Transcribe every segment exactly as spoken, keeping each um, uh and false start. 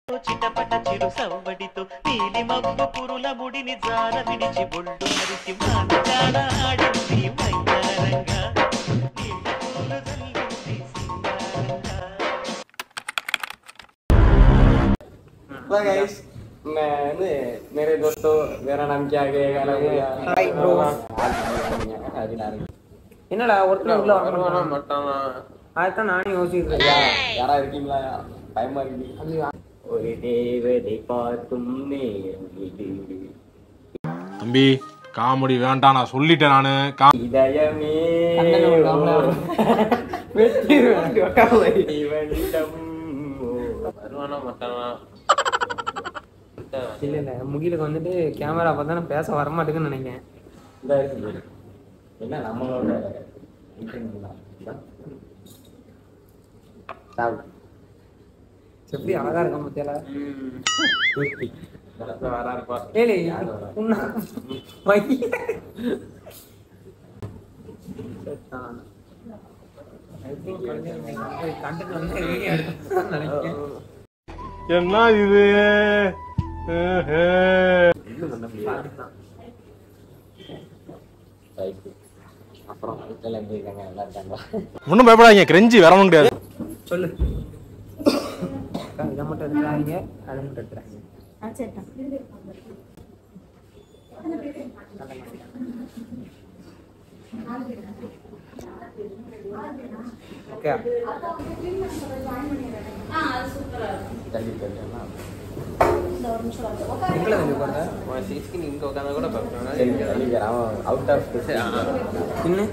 చిటపట చిరు సవ్వడితో నీలి మబ్బు పురుల ముడిని జార విడిచి బొళ్ళు మరిసి మానగాడ ఆడింది మైదారంగా నీళ్ళ పూలు జల్లింది సింగారంగా. Hello guys, मैं मेरे दोस्तों मेरा नाम क्या है? Hi bro. என்னடா ஒருத்தர் உள்ள வர மாட்டானா? அதான் நானே யோசிக்கிறேன். யாரா இருக்கீங்களா? பயமா இருக்கு. ஒரு தேவதை பார்க்கும் நேரம். தம்பி காமெடி வேண்டாம் நான் சொல்லிட்டேன் நானு. இதயமே வருவானா மாட்டானா? இல்ல இல்ல முகிலுக்கு வந்துட்டு கேமரா பார்த்தா பேச வர மாட்டேங்குன்னு நினைக்கிறேன். என்ன நம்மளோட எப்படி அழகா இருக்க முத்தியால வரா இருப்பா. ஏலே உன்ன மை ஐ திங்க் கண்டென்ட் வந்து வீடியோ எடுக்கணும்னு நினைக்கிறேன். என்ன இது? ஒன்னும் பயப்படாதீங்க, கிரெஞ்சி வரணும் கிடையாது. சொல்லு இதை மட்டும் எடுத்துறாங்க, அதை மட்டும் எடுத்துறாங்க. ஓகே எங்களை தள்ளி போடுற இங்க உட்காந்து கூட அவுட் ஆஃப் இன்னும்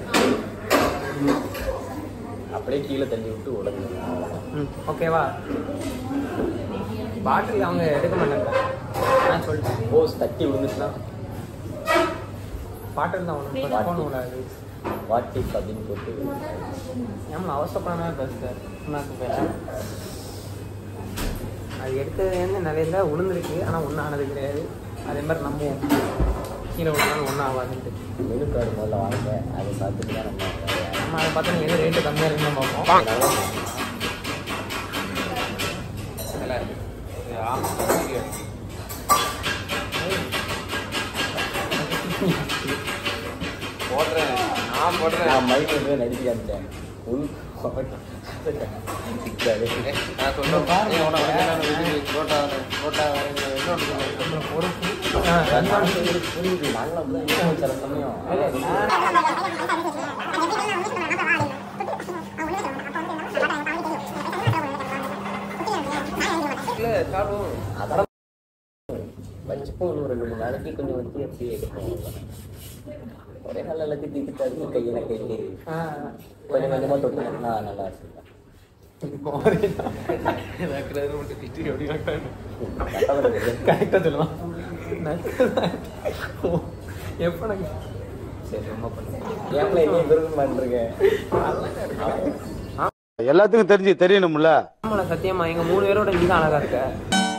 அப்படியே கீழே தள்ளி விட்டு உடனே. ம் ஓகேவா? பாட்டில் அவங்க எடுக்க மாட்டாங்க, நான் சொல்லிட்டேன். போஸ் தட்டி விழுந்துச்சுன்னா பாட்டில் தான் ஒன்று ஃபோன் விடாது. வாட்ஸ்அப் அப்படின்னு போட்டு நம்ம அவசரப்படாம பேசுகிறேன். சொன்னாக்கு பேச அது எடுத்ததுலேருந்து நிறைய உளுந்துருக்கு, ஆனால் ஒன்றும் ஆனது கிடையாது. அதே மாதிரி நம்புவோம் கீழே விழுந்தாலும் ஒன்றும் ஆகாதுன்ட்டு. மெனு கார்டு முதல்ல வாங்க, அதை பார்த்துட்டு தான் நம்ம நம்ம அதை பார்த்தா எது ரேட்டு கம்மியாக இருக்குன்னு பார்ப்போம். போடுறேன் நான் போடுறேன் நான் மைக்கு நடிச்சு காமிச்சேன். உள் நான் புரியுது. நாங்களும் சில சமயம் அதெல்லாம் வச்சுப்போம். ஒரு ரெண்டு மூணு நாளைக்கு கொஞ்சம் வச்சு அப்படியே எடுப்போம். ஒரே நாள் எல்லாத்தையும் தீக்கிட்டு அதுக்கு கையில கைக்கு கொஞ்சம் கொஞ்சமாக தொட்டுனா நல்லா இருக்கு. கரெக்டாக சொல்லலாம். எப்போ சரி ரொம்ப பண்ணுங்க. ஏன்ல என்ன விரும்ப மாட்டிருக்கேன். எல்லாத்துக்கும் தெரிஞ்சு தெரியணும்ல. ஆமால சத்தியமா எங்க மூணு பேரோட நீ தான் அழகா இருக்க.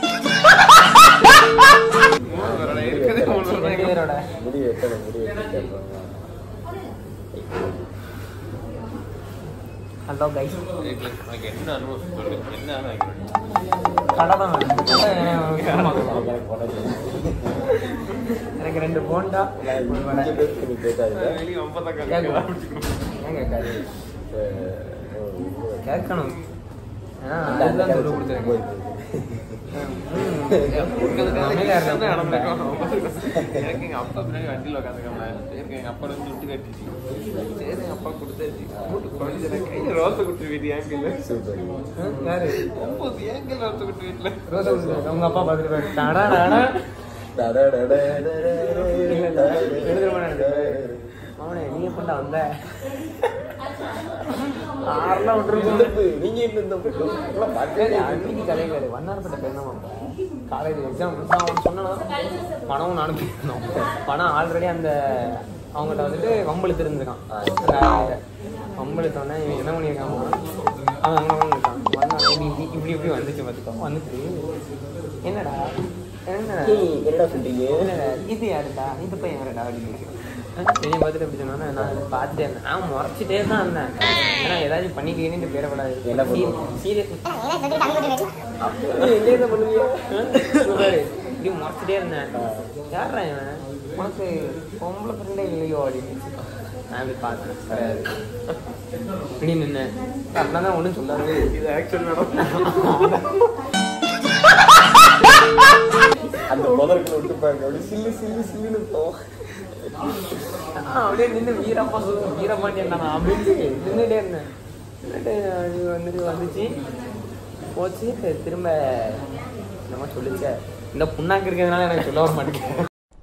பேரோட முடி வெட்ட முடி வெட்ட. ஹலோ கைஸ், என்ன அனுபவம் சொல்லு. என்ன கடை தான் எனக்கு ரெண்டு போண்டா கேட்கணும். எங்க அப்பா பின்னாடி வண்டியில் உட்காந்துக்காம எங்க அப்பா வந்து விட்டு கட்டிச்சு. சரி எங்க அப்பா கொடுத்தாச்சு. கையில ரோசை குட்டு வீட்டு ஏங்கில் யாரு ஏங்கில் ரோசை குட்டு வீட்டுல ரோசை குட்டு உங்க அப்பா பார்த்துட்டு அவனே நீ எப்படா வந்த ஆறுலாம் விட்டுருக்கு. நீங்க இந்த அன்னைக்கு கலைகள் வண்ணாரப்பட்ட பெண்ணாம காலேஜ் எக்ஸாம் அவன் சொன்னா பணம் நானும் போயிருந்தோம். பணம் ஆல்ரெடி அந்த அவங்ககிட்ட வந்துட்டு வம்பளுத்து இருந்திருக்கான். வம்பளுத்தோடனே இவன் என்ன பண்ணியிருக்கான், அவன் அங்கே இருக்கான். வந்தான் இப்படி இப்படி வந்துச்சு பார்த்துக்கோ. வந்துட்டு என்னடா என்ன என்னடா சொல்றீங்க, இது யாருடா இது பையன் யாருடா அப்படின்னு என்னை பார்த்துட்டு எப்படி சொன்னா நான் பார்த்துட்டே இருந்தேன் நான் முறைச்சிட்டே தான் இருந்தேன் ஏன்னா ஏதாச்சும் பண்ணிட்டீங்கன்னு பேரப்படாது என்ன பண்ணுவோம்? சீரியஸ் எங்கே தான் பண்ணுவீங்க சொல்றாரு இப்படி முறைச்சிட்டே இருந்தேன் யாரா இவன் உனக்கு பொம்பளை ஃப்ரெண்டே இல்லையோ அப்படின்னு நான் இப்படி பார்த்தேன் கிடையாது இப்படி நின்னேன் அப்படின்னா தான் ஒன்றும் சொல்லாது இது ஆக்சுவல் அந்த முதற்குள்ள விட்டுப்பாங்க அப்படி சில்லு சில்லு சில்லுன்னு போவோம். அப்படியே நின்று வீரப்பா சொல்லு வீரப்பாண்டியன் தானா அப்படின்னு நின்றுட்டே இருந்தேன் நின்றுட்டு அது வந்துட்டு வந்துச்சு போச்சு திரும்ப என்னமோ சொல்லிச்ச இந்த புண்ணாக்கு இருக்கிறதுனால எனக்கு சொல்ல வர மாட்டேங்குது.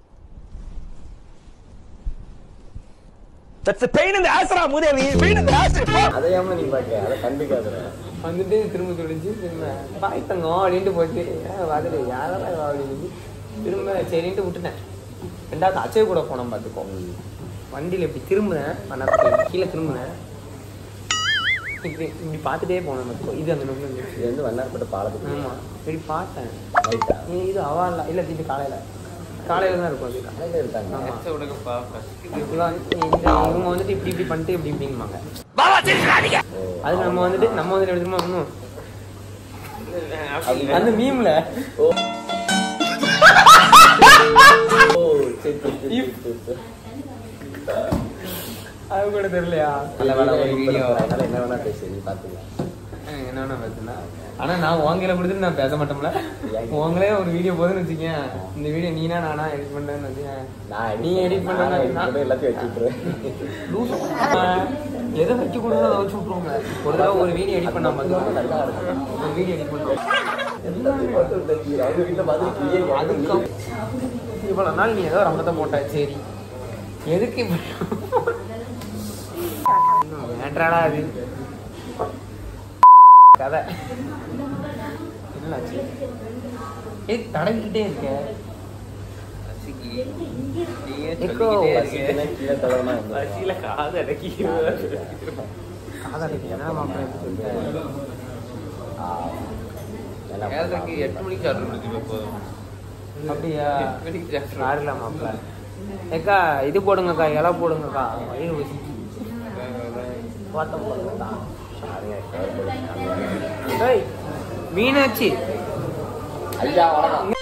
அதையாம நீ பாக்க அதை கண்டுக்காத வந்துட்டு திரும்ப சொல்லிச்சு திரும்ப பாய் தங்கம் அப்படின்ட்டு போச்சு பார்த்துட்டு யாரெல்லாம் அப்படின்னு திரும்ப சரின்ட்டு விட்டுட்டேன். ரெண்டாவது அச்சய் கூட போனோம் பார்த்துக்கோ வண்டியில் இப்படி திரும்பினேன் நான் கீழே திரும்பினேன் இப்படி இப்படி பார்த்துட்டே போனேன் பார்த்துக்கோ இது அந்த நோக்கம் இது வந்து வண்ணார்பேட்டை பாலத்துக்கு. ஆமாம் இப்படி பார்த்தேன் ரைட்டா இது அவா இல்லை இல்லை இது காலையில் காலையில் தான் இருக்கும் அது காலையில இருக்காங்க. இவங்க வந்துட்டு இப்படி இப்படி பண்ணிட்டு இப்படி இப்படிங்குவாங்க அது நம்ம வந்துட்டு நம்ம வந்துட்டு எடுத்துமா இன்னும் அந்த மீம்ல ஓ ஓ சரி சரி சரி. அது கூட தெரியலையா நல்ல வேலை வீடியோ அதனால என்ன வேணா பேசு நீ பாத்துக்கலாம். என்ன வேணா பேசுனா ஆனா நான் உங்ககிட்ட கொடுத்துட்டு நான் பேச மாட்டோம்ல உங்களே ஒரு வீடியோ போதுன்னு வச்சுக்கேன் இந்த வீடியோ நீனா நானா எடிட் பண்ணேன்னு வச்சுக்கேன் நான் நீ எடிட் பண்ணா எல்லாத்தையும் வச்சுக்கிறேன். எதை வைக்க கூட அதை வச்சு விட்ருவாங்க ஒரு தடவை ஒரு வீடியோ எடிட் பண்ணாம நல்லா இருக்கும். ஒரு வீடியோ எடிட் பண்ணுவோம் எல்லாத்தையும் பார்த்து விட்டு அவங்க வீட்டில் பார்த்து அதுக்கு இவ்வளவு நாள் நீ ஏதோ ரமத்தை போட்ட சரி எதுக்கு வேண்டாடா அது கதை என்னாச்சு ஏ தடவிக்கிட்டே இருக்க கீழே தலைவனா காது அடக்கி காது அடக்கி என்ன மாப்பிள்ள எப்படி சொல்லிட்டேன் எட்டு மணிக்கு அப்படியா யாருலாம் மாப்பிள்ள ஏக்கா இது போடுங்கக்கா இலை போடுங்கக்கா வயிறு வச்சு மீனாட்சி ஐயா வணக்கம்.